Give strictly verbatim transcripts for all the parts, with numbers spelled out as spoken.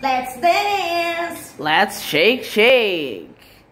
Let's dance. Let's shake, shake.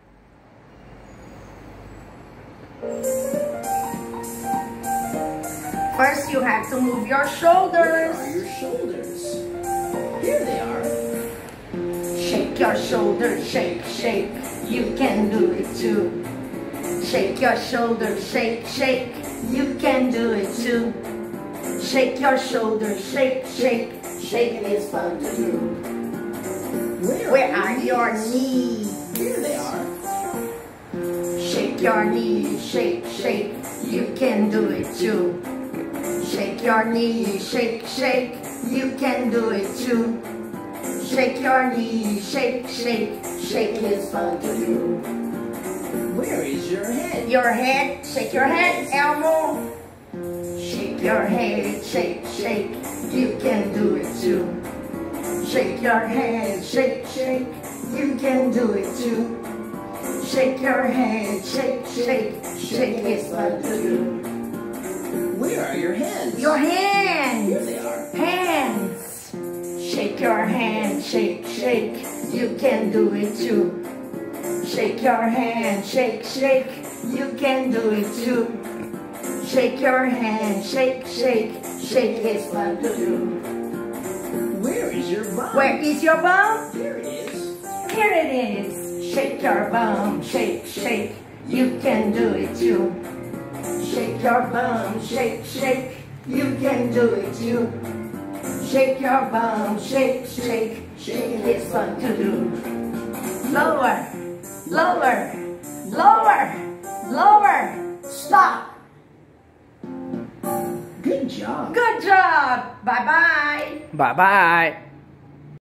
First, you have to move your shoulders. Where are your shoulders? Here they are. Shake your shoulders, shake, shake. You can do it too. Shake your shoulders, shake, shake. You can do it too. Shake your shoulders, shake, shake. Shaking is fun to do. Where, Where are, are your knees? Here they are. Shake your knees, shake, shake. You can do it too. Shake your knees, shake, shake. You can do it too. Shake your knees, shake, shake. Shaking is fun to do. Where is your head? Your head, shake your head, Elmo. Shake your head, shake, shake. You can do it too. Shake your head, shake, shake. You can do it too. Shake your head, shake, shake. Shake is fun to do. Where are your hands? Your hands. Here they are. Hands. Shake your hand, shake, shake. You can do it too. Shake your hand, shake, shake. You can do it too. Shake your hand, shake, shake. Shake is fun to do. Where is your bum? Where is your bum? Here it is. Here it is. Shake your bum, shake, shake. You can do it too. Shake your bum, shake, shake. You can do it too. Shake your bum, shake, shake. Shake is fun to do. Lower, lower, lower, lower. Stop. Good job. Good job. Bye-bye. Bye-bye.